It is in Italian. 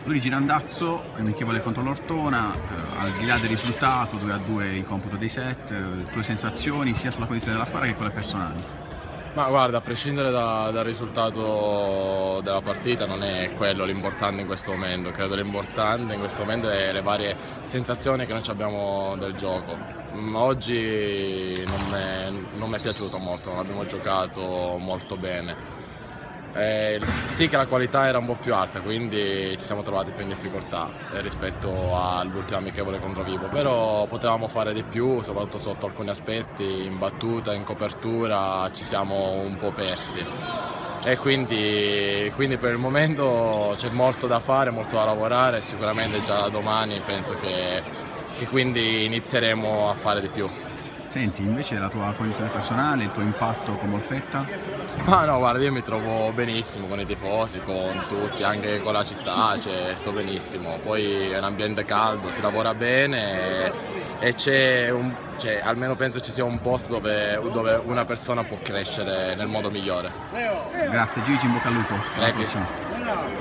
Luigi Randazzo, amichevole contro l'Ortona, al di là del risultato 2-2 il computo dei set, tue sensazioni sia sulla condizione della squadra che quelle personali? Ma guarda, a prescindere dal risultato della partita non è quello l'importante in questo momento, credo l'importante in questo momento è le varie sensazioni che noi abbiamo del gioco. Oggi non mi è piaciuto molto, non abbiamo giocato molto bene. Sì che la qualità era un po' più alta, quindi ci siamo trovati più in difficoltà rispetto all'ultima amichevole contro Vibo, però potevamo fare di più, soprattutto sotto alcuni aspetti, in battuta, in copertura ci siamo un po' persi e quindi per il momento c'è molto da fare, molto da lavorare e sicuramente già da domani penso che quindi inizieremo a fare di più. Senti, invece la tua condizione personale, il tuo impatto con Molfetta? Ma no, guarda, io mi trovo benissimo con i tifosi, con tutti, anche con la città, cioè, sto benissimo. Poi è un ambiente caldo, si lavora bene e cioè, almeno penso ci sia un posto dove una persona può crescere nel modo migliore. Grazie Gigi, in bocca al lupo. Alla Crepi. prossima.